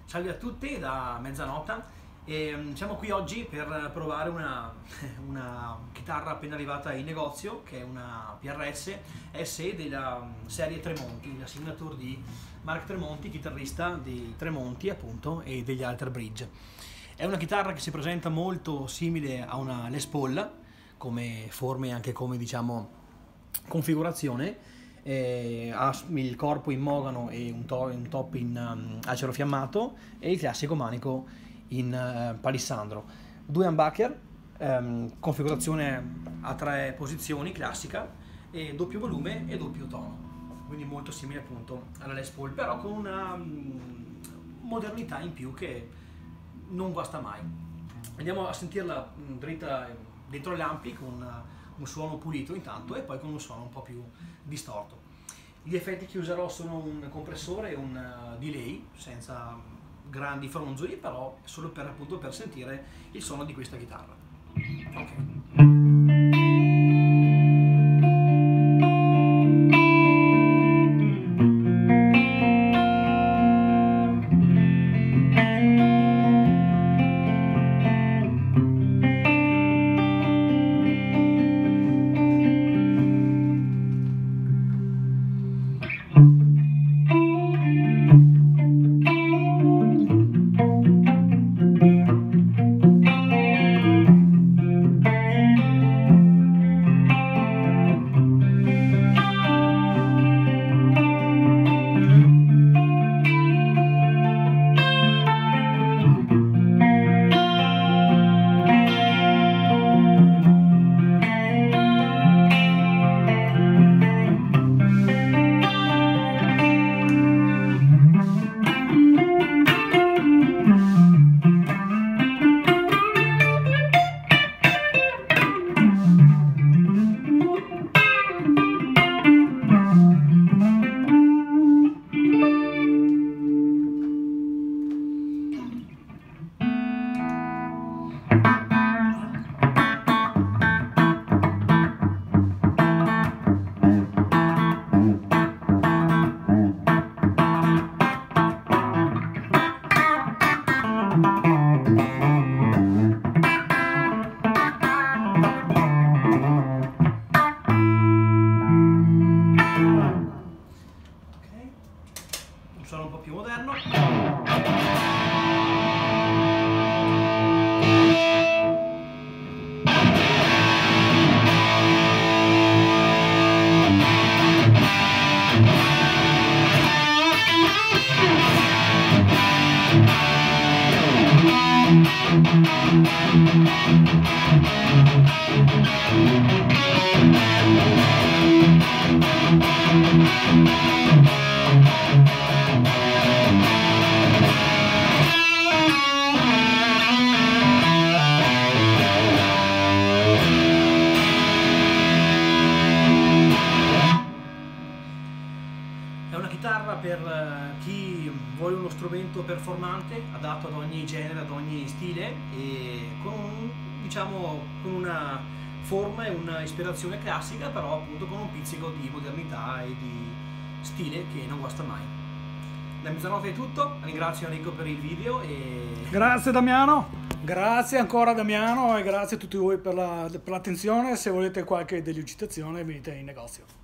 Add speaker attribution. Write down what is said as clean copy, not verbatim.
Speaker 1: Salve a tutti da Mezzanota e siamo qui oggi per provare una chitarra appena arrivata in negozio, che è una PRS SE della serie Tremonti, la signature di Mark Tremonti, chitarrista di Tremonti appunto e degli Alter Bridge. È una chitarra che si presenta molto simile a una Les Paul come forme e anche come diciamo configurazione. Ha il corpo in mogano e un top in acero fiammato e il classico manico in palissandro. Due humbucker, configurazione a 3 posizioni classica e doppio volume e doppio tono, quindi molto simile appunto alla Les Paul, però con una modernità in più che non guasta mai. Andiamo a sentirla dritta dentro gli ampi con un suono pulito intanto e poi con un suono un po' più distorto. Gli effetti che userò sono un compressore e un delay senza grandi fronzoli, però solo per appunto per sentire il suono di questa chitarra. Ok. Un suono un po' più moderno. È una chitarra per chi vuole uno strumento performante, adatto ad ogni genere, ad ogni stile e diciamo, con una forma e una ispirazione classica, però appunto con un pizzico di modernità e di stile che non guasta mai. Da Mezzanota è tutto, ringrazio Enrico per il video e...
Speaker 2: Grazie Damiano, grazie ancora Damiano e grazie a tutti voi per l'attenzione. Se volete qualche delucidazione venite in negozio.